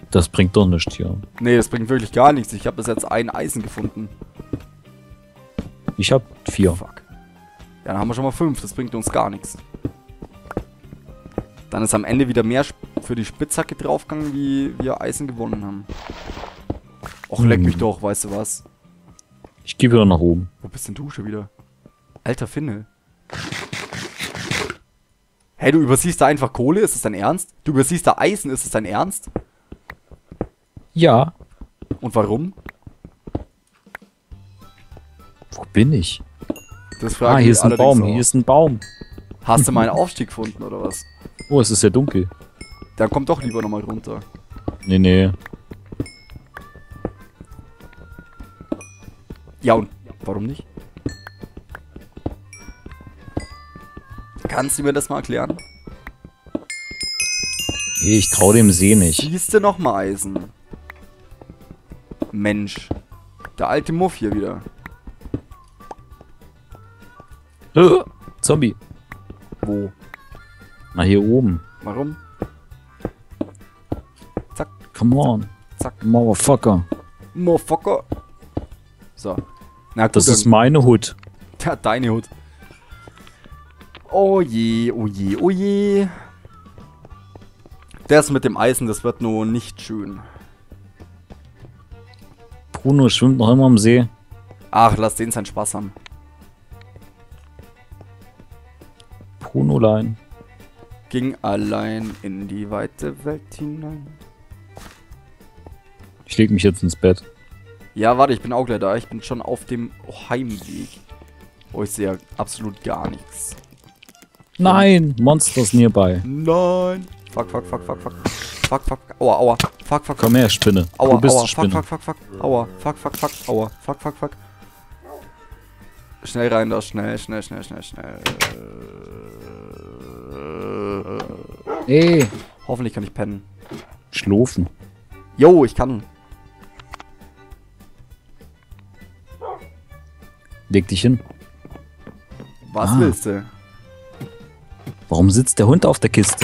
Das bringt doch nichts hier. Nee, das bringt wirklich gar nichts. Ich habe bis jetzt ein Eisen gefunden. Ich hab 4. Fuck. Ja, dann haben wir schon mal 5. Das bringt uns gar nichts. Dann ist am Ende wieder mehr für die Spitzhacke draufgegangen, wie wir Eisen gewonnen haben. Och, leck mich doch, weißt du was? Ich gehe wieder nach oben. Wo bist denn du schon wieder? Alter Finne. Hey, du übersiehst da einfach Kohle? Ist das dein Ernst? Du übersiehst da Eisen? Ist das dein Ernst? Ja. Und warum? Wo bin ich? Das frage ich Hier ist ein allerdings Baum, auch. hier ist ein Baum. Hast du meinen Aufstieg gefunden, oder was? Oh, es ist ja dunkel. Dann komm doch lieber nochmal runter. Nee, nee. Ja, und warum nicht? Kannst du mir das mal erklären? Hey, ich trau dem See nicht. Siehst du nochmal Eisen? Mensch. Der alte Muff hier wieder. Zombie. Wo? Na, hier oben. Warum? Zack, Come on. zack. Motherfucker. Motherfucker. So. Na gut, Das ist meine Hut. ja, deine Hut. Oh je, oh je, oh je. Das mit dem Eisen, das wird nur nicht schön. Bruno schwimmt noch immer am See. Ach, lass den seinen Spaß haben. Brunolein. Ging allein in die weite Welt hinein. Ich leg mich jetzt ins Bett. Ja, warte, ich bin auch gleich da. Ich bin schon auf dem Heimweg. Oh, ich sehe ja absolut gar nichts. Nein, Monsters nearby. Nein. Fuck, fuck, fuck, fuck, fuck. Fuck, fuck, aua, aua. Fuck, fuck, Komm her, Spinne. aua, Du bist aua. die Fuck, Spinne. fuck, fuck, fuck. Aua, fuck, fuck, fuck, aua. Fuck, fuck, fuck. Schnell rein da, schnell, schnell, schnell, schnell, schnell. Ey. Hoffentlich kann ich pennen. Schlafen. Jo, ich kann. Leg dich hin. Was Ah. willst du? Warum sitzt der Hund auf der Kiste?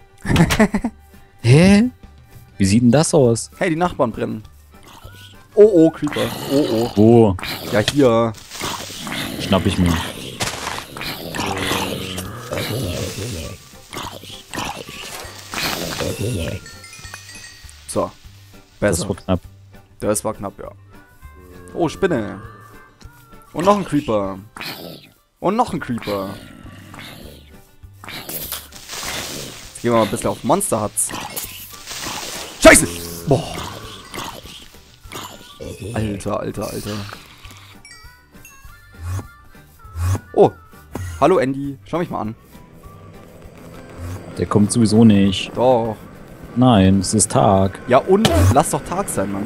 Hä? Wie sieht denn das aus? Hey, die Nachbarn brennen. Oh, oh, Creeper. Oh, oh. Wo? Ja, hier. Schnapp ich mir. So. Das Besser. war knapp. Das war knapp, ja. Oh, Spinne. Und noch ein Creeper. Und noch ein Creeper. Jetzt gehen wir mal ein bisschen auf Monster Huts. Scheiße! Boah. Alter, alter, alter. Oh. Hallo Andy. Schau mich mal an. Der kommt sowieso nicht. Doch. Nein, es ist Tag. Ja und? Lass doch Tag sein, Mann.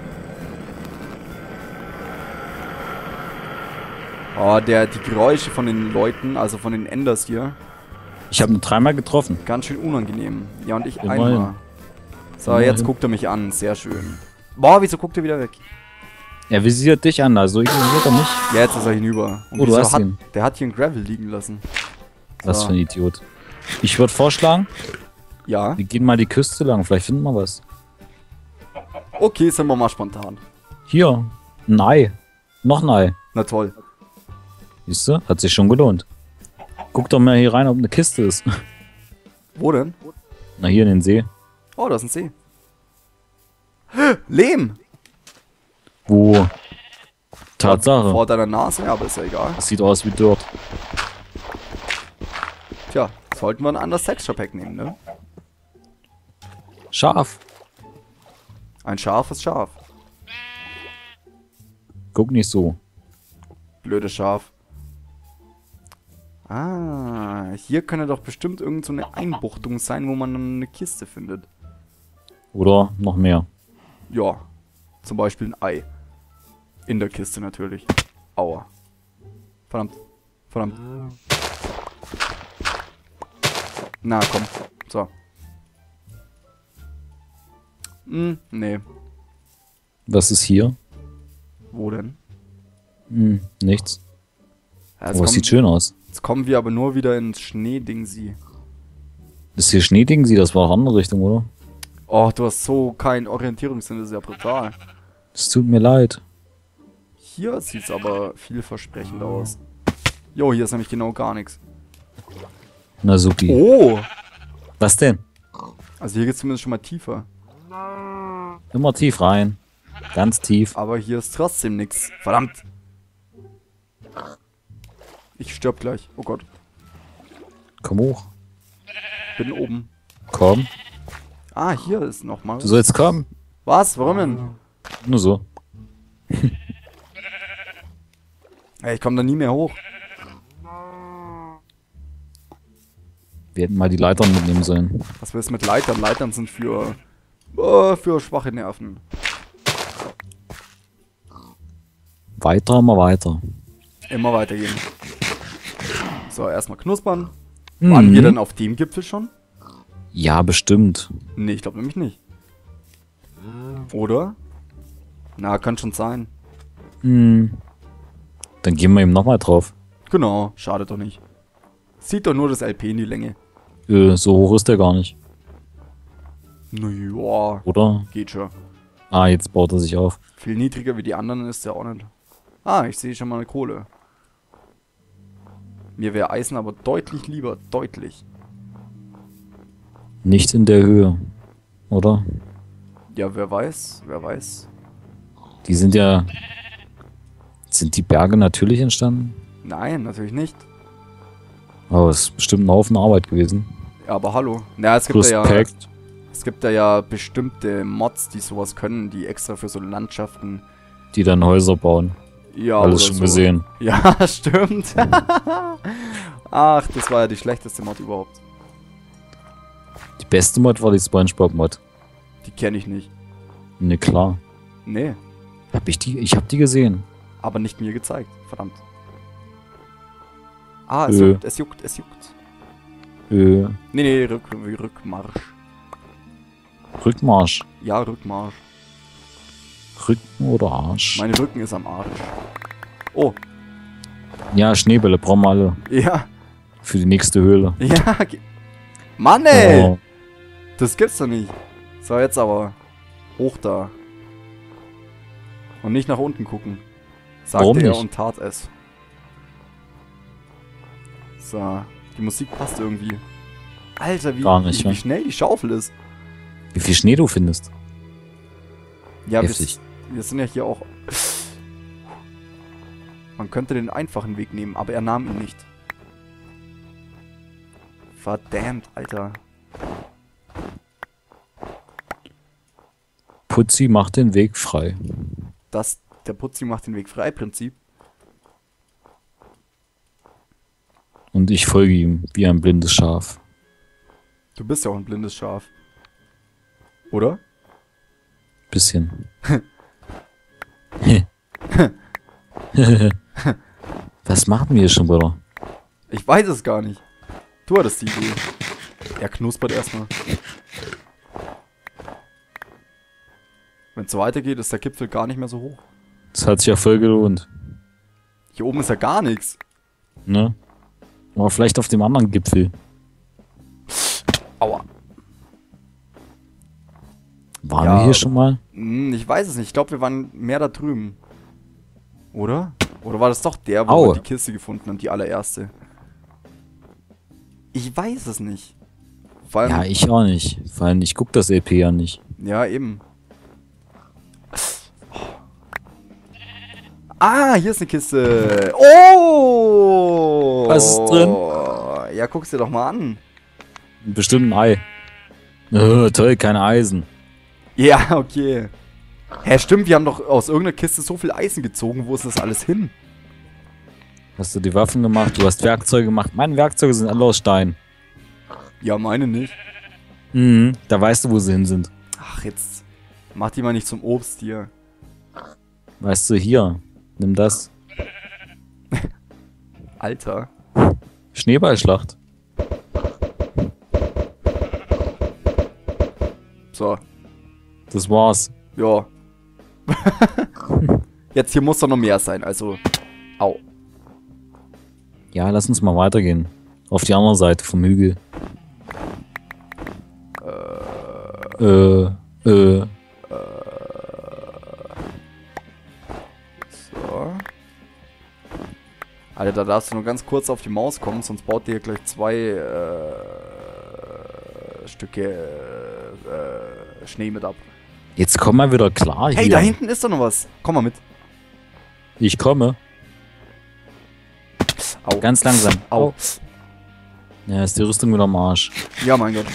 Oh, die Geräusche von den Leuten, also von den Enders hier, Ich habe ihn dreimal getroffen. ganz schön unangenehm. Ja, und ich Immerhin. einmal. So, Immerhin. jetzt guckt er mich an. Sehr schön. Boah, wieso guckt er wieder weg? Er visiert dich an, also ignoriert er mich. Ja, jetzt ist er hinüber. Und Oh, du wieso hast ihn. Der hat hier ein Gravel liegen lassen. Was So. für ein Idiot. Ich würde vorschlagen, Ja. wir gehen mal die Küste lang, vielleicht finden wir was. Okay, sind wir mal spontan. Hier, ein Ei. Noch ein Ei. Na toll. Siehst du? Hat sich schon gelohnt. Guck doch mal hier rein, ob eine Kiste ist. Wo denn? Na, hier in den See. Oh, da ist ein See. Lehm! Wo? Tatsache. Vor deiner Nase, ja, aber ist ja egal. Das sieht aus wie Dirt. Tja, sollten wir ein anderes Texture-Pack nehmen, ne? Schaf. Ein scharfes Schaf. Guck nicht so. Blödes Schaf. Ah, hier könnte doch bestimmt irgend so eine Einbuchtung sein, wo man dann eine Kiste findet. Oder noch mehr. Ja, zum Beispiel ein Ei. In der Kiste natürlich. Aua. Verdammt. Verdammt. Na, komm. So. Nee. Was ist hier? Wo denn? Nichts. Ja, Oh, es sieht schön aus. jetzt kommen wir aber nur wieder ins Schneedingsi. Das hier Schneedingsi, das war auch andere Richtung, oder? Oh, du hast so keinen Orientierungssinn, das ist ja brutal. Es tut mir leid. Hier sieht es aber vielversprechend aus. Jo, hier ist nämlich genau gar nichts. Na supi. Oh! Was denn? Also hier geht es zumindest schon mal tiefer. Immer tief rein. Ganz tief. Aber hier ist trotzdem nichts. Verdammt! Ich sterb gleich. Oh Gott. Komm hoch. Bin oben. Komm. Ah, hier ist nochmal. Du sollst kommen. Was? Warum denn? Nur so. Ey, ich komme da nie mehr hoch. Wir hätten mal die Leitern mitnehmen sollen. Was willst du mit Leitern? Leitern sind für schwache Nerven. Weiter, immer weiter. Immer weitergehen. So, erstmal knuspern. Waren wir denn auf dem Gipfel schon? Ja, bestimmt. Nee, ich glaube nämlich nicht. Oder? Na, kann schon sein. Hm. Dann gehen wir eben nochmal drauf. Genau, schadet doch nicht. Sieht doch nur das LP in die Länge. So hoch ist der gar nicht. Naja, Oder? geht schon. Ah, jetzt baut er sich auf. Viel niedriger wie die anderen ist der auch nicht. Ah, ich sehe schon mal eine Kohle. Mir wäre Eisen aber deutlich lieber. Deutlich. Nicht in der Höhe. Oder? Ja, wer weiß. Wer weiß. Die sind ja... Sind die Berge natürlich entstanden? Nein, natürlich nicht. Aber es ist bestimmt ein Haufen Arbeit gewesen. Ja, aber hallo. Na, es gibt ja... Respekt. Es gibt ja bestimmte Mods, die sowas können, die extra für so Landschaften... Die dann Häuser bauen. Ja, Alles oder schon so. gesehen. Ja, stimmt. Ach, das war ja die schlechteste Mod überhaupt. Die beste Mod war die SpongeBob-Mod. Die kenne ich nicht. Ne, klar. Nee, Ich hab die gesehen. aber nicht mir gezeigt. Verdammt. Ah, Ö. es juckt, es juckt. Nee, Rückmarsch. Rückmarsch. Ja, Rückmarsch. Rücken oder Arsch? Mein Rücken ist am Arsch. Oh, Ja, Schneebälle brauchen wir alle. ja. Für die nächste Höhle. Ja, Mann, ey! Oh, Das gibt's doch nicht. So, jetzt aber. Hoch da. Und nicht nach unten gucken. Warum Sagte er nicht? und tat es. So, die Musik passt irgendwie. Alter, Gar nicht, wie ja. schnell die Schaufel ist. wie viel Schnee du findest. Ja, Heftig. wir sind ja hier auch... Man könnte den einfachen Weg nehmen, aber er nahm ihn nicht. Verdammt, Alter. Putzi macht den Weg frei. Der Putzi macht den Weg frei, Prinzip. Und ich folge ihm wie ein blindes Schaf. Du bist ja auch ein blindes Schaf. Oder? Bisschen. Was machen wir hier schon, Bruder? Ich weiß es gar nicht. Du hattest die Idee. Er knuspert erstmal. Wenn es so weitergeht, ist der Gipfel gar nicht mehr so hoch. Das hat sich ja voll gelohnt. Hier oben ist ja gar nichts. Ne? Aber vielleicht auf dem anderen Gipfel. Aua. Waren Ja, wir hier schon mal? Ich weiß es nicht. Ich glaube, wir waren mehr da drüben. Oder? Oder war das doch der, wo Au. wir die Kiste gefunden haben, die allererste? Ich weiß es nicht. Vor allem, Ja, ich auch nicht. Vor allem, ich guck das LP ja nicht. ja, eben. Ah, hier ist eine Kiste. Oh! Was ist drin? Ja, guck's dir doch mal an. Bestimmt ein Ei. Toll, keine Eisen. Ja, okay. Hä, stimmt, wir haben doch aus irgendeiner Kiste so viel Eisen gezogen. Wo ist das alles hin? Hast du die Waffen gemacht? Du hast Werkzeuge gemacht. Meine Werkzeuge sind alle aus Stein. Ja, meine nicht. Mhm, da weißt du, wo sie hin sind. Ach, jetzt mach die mal nicht zum Obst hier. Weißt du, hier. Nimm das. Alter. Schneeballschlacht. So, Das war's. ja. Jetzt hier muss doch noch mehr sein, also. Au. Ja, lass uns mal weitergehen. Auf die andere Seite vom Hügel. So. Alter, da darfst du nur ganz kurz auf die Maus kommen, sonst baut dir gleich 2 Stücke Schnee mit ab. Jetzt komm mal wieder klar Hey, hier. da hinten ist doch noch was. Komm mal mit. Ich komme. Au. Ganz langsam. Au. Ja, ist die Rüstung wieder am Arsch. Ja, mein Gott.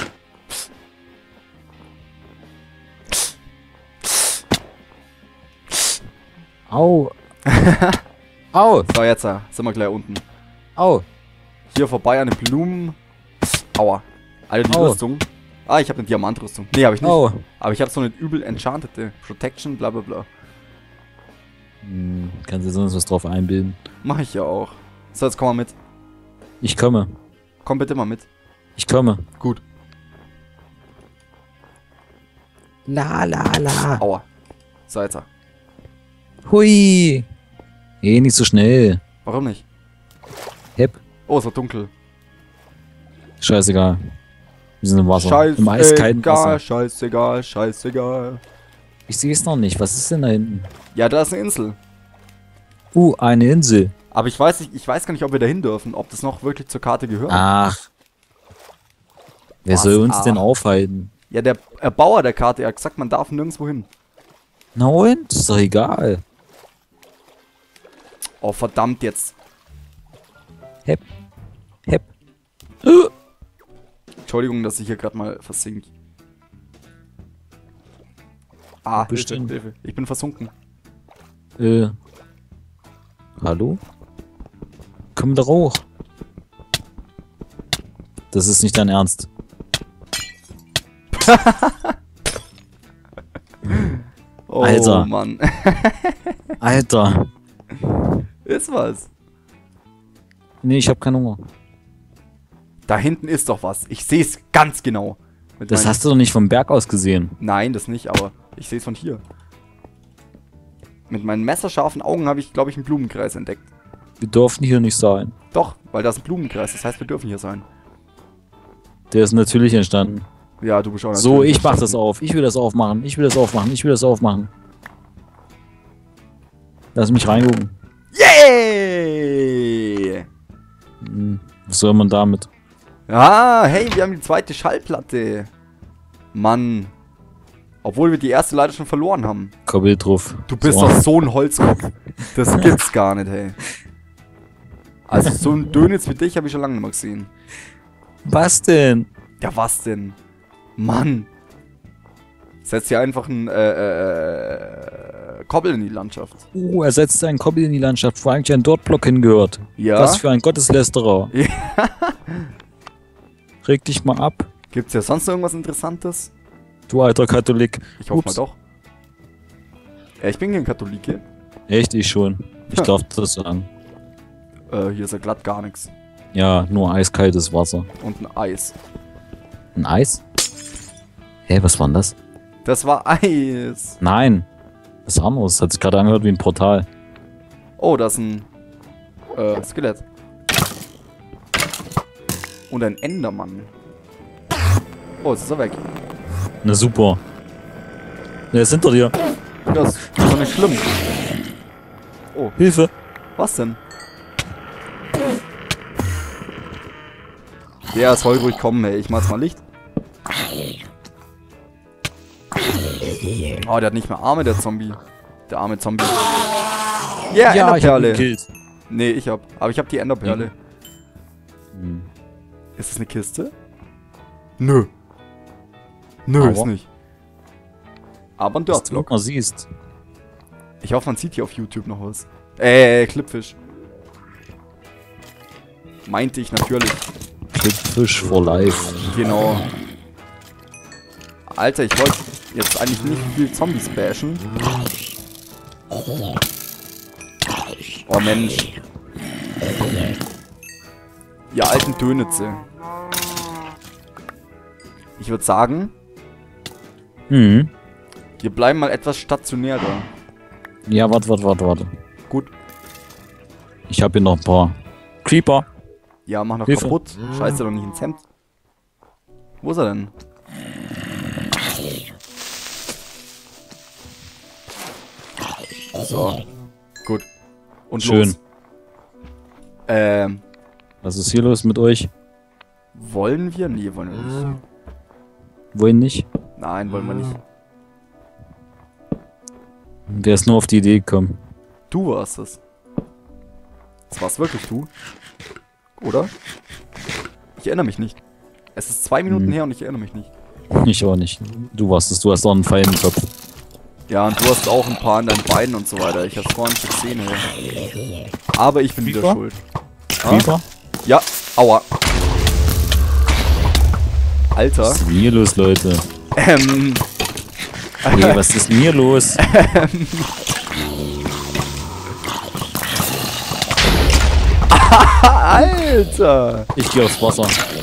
Au. Au. So, jetzt sind wir gleich unten. Au. Hier vorbei an den Blumen. Aua. Alter, die Au. Rüstung. Ah, ich habe eine Diamantrüstung. Nee, habe ich nicht. Au. Aber ich habe so eine übel enchantete Protection, bla bla bla. Kannst du sonst was drauf einbilden? Mach ich ja auch. So, jetzt komm mal mit. Ich komme. Komm bitte mal mit. Ich komme. Gut. La la la. Aua. So, jetzt. Hui. Nicht so schnell. Warum nicht? Hep. Oh, es war dunkel. Scheißegal. Wir sind im Wasser. Im eiskalten Wasser. Scheißegal, scheißegal. Ich sehe es noch nicht. Was ist denn da hinten? Ja, da ist eine Insel. Eine Insel. Aber ich weiß nicht, ich weiß gar nicht, ob wir da hin dürfen, ob das noch wirklich zur Karte gehört. Ach. Wer Was? soll uns Ach. denn aufhalten? Ja, der Erbauer der Karte, er hat gesagt, man darf nirgendwo hin. Na und? Ist doch egal. Oh, verdammt jetzt. Hep. Hep. Entschuldigung, dass ich hier gerade mal versink. Ah, Hilfe, Bestimmt. Hilfe. Ich bin versunken. Hallo? Komm da hoch. Das ist nicht dein Ernst. Oh, Alter. Mann. Alter. Ist was. Nee, ich hab keinen Hunger. Da hinten ist doch was. Ich sehe es ganz genau. Mit Das meinen- hast du doch nicht vom Berg aus gesehen. Nein, das nicht, aber ich sehe es von hier. Mit meinen messerscharfen Augen habe ich, glaube ich, einen Blumenkreis entdeckt. Wir dürfen hier nicht sein. Doch, weil da ist ein Blumenkreis. Das heißt, wir dürfen hier sein. Der ist natürlich entstanden. Ja, du bist auch So, natürlich ich mach das verstanden. auf. Ich will das aufmachen. Ich will das aufmachen. Ich will das aufmachen. Lass mich reingucken. Yay! Was soll man damit? Ah, hey, wir haben die zweite Schallplatte. Mann. Obwohl wir die erste leider schon verloren haben. Koppel drauf. Du bist doch so ein Holzkopf. Das gibt's gar nicht, hey. Also so ein Dönitz wie dich habe ich schon lange nicht mehr gesehen. Was denn? Ja, was denn? Mann. Setz hier einfach ein Koppel in die Landschaft. Er setzt einen Koppel in die Landschaft, wo eigentlich ein Dortblock hingehört. Ja. Was für ein Gotteslästerer. Ja. Reg dich mal ab, Gibt's ja sonst noch irgendwas Interessantes? du alter Katholik. Ich hoffe Ups. mal doch. Ja, ich bin kein Katholike. Echt, ich schon. Ich Ja. darf das sagen. Hier ist ja glatt gar nichts. Ja, nur eiskaltes Wasser. Und ein Eis. Ein Eis? Hä, was war denn das? Das war Eis. Nein. Was anderes. Hat sich gerade angehört wie ein Portal. Oh, das ist ein Skelett. Und ein Endermann. Oh, jetzt ist er weg. Na super. Der ist hinter dir. Das ist doch nicht schlimm. Hilfe. Was denn? Der soll ruhig kommen, ey. Ich mach jetzt mal Licht. Oh, der hat nicht mehr Arme, der Zombie. Der arme Zombie. Yeah, Ja, ich hab ihn Enderperle. gekillt. Nee, ich hab. Aber ich hab die Enderperle. Hm. Ist das eine Kiste? Nö. Nö, Aber? ist nicht. Aber ein Was du Dirtblock. mal siehst. Ich hoffe, man sieht hier auf YouTube noch was. Clipfish. Meinte ich natürlich. Clickfish for life. Genau. Alter, ich wollte jetzt eigentlich nicht viel Zombies bashen. Oh Mensch. Ihr alten Dönitze. Ich würde sagen, Hm. wir bleiben mal etwas stationärer. Ja, warte. Gut. Ich habe hier noch ein paar Creeper. Ja, mach noch Hilfe. kaputt. Scheiße doch nicht ins Hemd. Wo ist er denn? So. Gut. Und Schön. los. Was ist hier los mit euch? Wollen wir? Nee, wollen wir nicht. Wollen nicht? Nein, wollen wir nicht. Wer ist nur auf die Idee gekommen? Du warst es. Das warst wirklich du. Oder? Ich erinnere mich nicht. Es ist 2 Minuten her und ich erinnere mich nicht. Ich auch nicht. Du warst es, du hast auch einen Pfeil im Kopf. Ja, und du hast auch ein paar an deinen Beinen und so weiter. Ich hab's vorhin nicht gesehen. Ey. Aber ich bin wieder Fieber? schuld. Fieber? Ja, aua. Alter. Was ist denn hier los, Leute? Hey, was ist denn hier los? Alter. Ich gehe aufs Wasser.